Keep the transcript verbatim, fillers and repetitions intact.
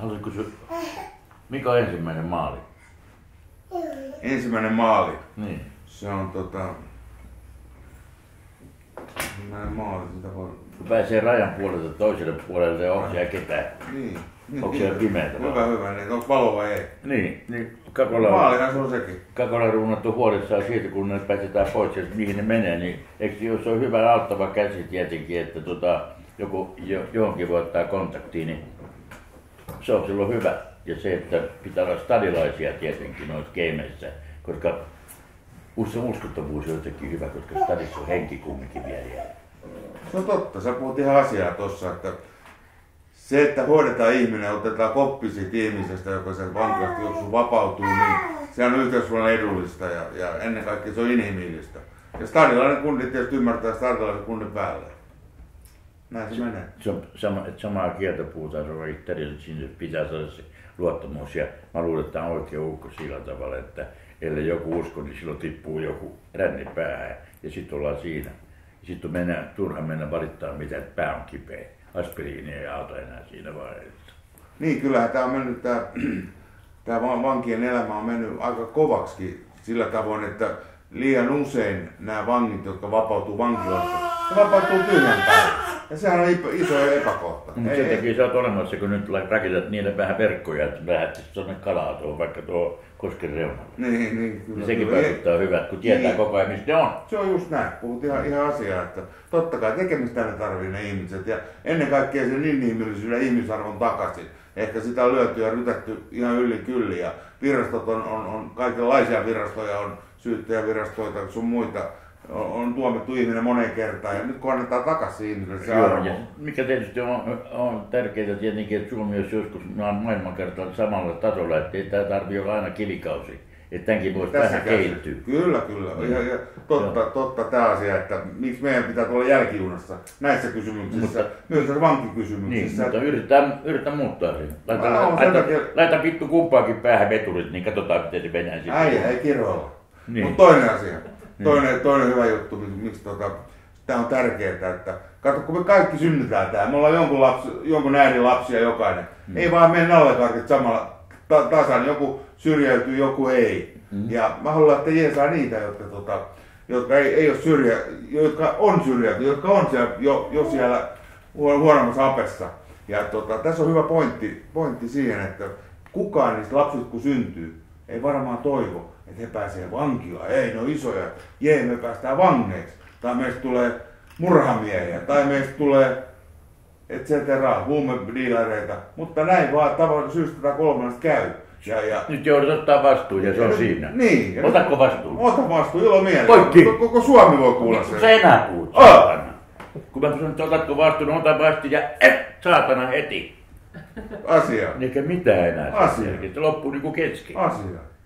Haluaisitko kysyä, mikä on ensimmäinen maali? Ensimmäinen maali. Niin. Se on tota... Ensimmäinen maali, sitä voi... Kun pääsee rajan puolelta toiselle puolelle, onko siellä ketään? Niin. Onko siellä pimeätä? Hyvä, hyvä. Niin, onko valo vai ei? Niin, niin Kakola, Maalihan se on sekin. Kakola ruunattu huolissaan siitä, kun ne päästetään pois ja mihin ne menee, niin eikö jos on hyvä auttava käsi tietenkin, että tota, joku jo, johonkin voi ottaa kontaktiin, niin se on silloin hyvä. Ja se, että pitää olla stadilaisia tietenkin noissa gameissa, koska uskottavuus on jotenkin hyvä, koska stadissa on henki kumminkin vielä. Se on totta, sä puhut ihan asiaa tossa, että se, että hoidetaan ihminen ja otetaan koppi siitä ihmisestä, joka sen vankilasta juoksuun vapautuu, niin se on yhteiskunnan edullista ja, ja ennen kaikkea se on inhimillistä. Ja stadilainen kundi tietysti ymmärtää stadilaisen kundin päälle. Näin se menee. Se on sama, että samaa kieltä puhutaan, se on itselleen, että siinä pitää saada se luottamus. Ja mä luulen, että tämä on oikein ukko sillä tavalla, että ellei joku usko, niin silloin tippuu joku ränni päähän ja sitten ollaan siinä. Ja sitten on mennä, turha mennä valittaa mitä, että pää on kipeä. Aspiriinia ei auta enää siinä vaiheessa. Niin, kyllähän tämä on mennyt, tämä, tämä vankien elämä on mennyt aika kovaksi sillä tavoin, että liian usein nämä vangit, jotka vapautuu vankilasta, ne vapautuu tyhjän päälle. Ja sehän on iso epäkohta. Mutta sen takia sä oot olemassa, kun nyt rakentat niille vähän verkkoja, että lähdet tuonne kalaa tuohon, vaikka tuo kosken reunalla. Niin, niin, kyllä. Ja sekin kyllä. vaikuttaa hyvät, kun tietää niin, koko ajan, mistä ne on. Se on just näin. Puhut ihan, ihan asiaa, että totta kai tekemistä ne tarvii ne ihmiset. Ja ennen kaikkea sen inhimillisyyden ihmisarvon takaisin. Ehkä sitä on lyöty ja rytätty ihan yli kyllin. Ja virastot on, on, on kaikenlaisia virastoja, on syyttäjävirastoita sun muita. On, on tuomittu ihminen moneen kertaan ja nyt kun annetaan takaisin ihmiselle se arvo. Ja mikä tietysti on, on tärkeää tietenkin, että Suomi olisi joskus maailmankartalla samalla tasolla, että ei tämä tarvitse olla aina kivikausi. Että tämänkin voisi Tässä vähän käsi. kehittyä. Kyllä, kyllä. Ja, ja totta, totta tämä asia, että miksi meidän pitää tulla jälkijunassa näissä kysymyksissä, mutta, myös tässä vankikysymyksissä. Niin, mutta yritetään, yritetään muuttaa sen. Laita, no, laita, takia... laita vittu kumpaakin päähän veturit, niin katsotaan miten se menee sitten. Äijä, ei kiroilla. Niin. Mutta toinen asia, toinen, toinen hyvä juttu, miksi tota, tämä on tärkeää, että katso, kun me kaikki synnytään täällä, me ollaan jonkun, lapsi, jonkun äidin lapsia jokainen. Mm. Ei vaan mene nallekarkit samalla ta- tasan, joku syrjäytyy, joku ei. Mm. Ja mä haluan, että jeesaa niitä, jotka, tota, jotka ei, ei ole syrjä, jotka on syrjäytyy, jotka on siellä, jo, jo siellä huonommassa apessa. Ja tota, tässä on hyvä pointti, pointti siihen, että kukaan niistä lapsista kun syntyy, ei varmaan toivo, että he pääsee vankilaan. Ei, ne on isoja. Jee, me päästään vangeiksi. Tai meistä tulee murhamiehiä. Tai meistä tulee et cetera, huumediilareita. Mutta näin vaan tavallaan syystä tai kolmannesta käy. Ja, ja... Nyt joudut ottaa vastuun ja se on siinä. Niin. Otatko vastuun? Ota vastuun, ilo mieleen. Poikki! Koko Suomi voi kuulla sen. sen. Sä enää puhut, oh. saatana. Kun mä sanon, että otatko vastuun, niin ota vastuun ja et, saatana heti. Asia. Eikä mitään enää. Asia. Se loppuu niinku kesken. Asia.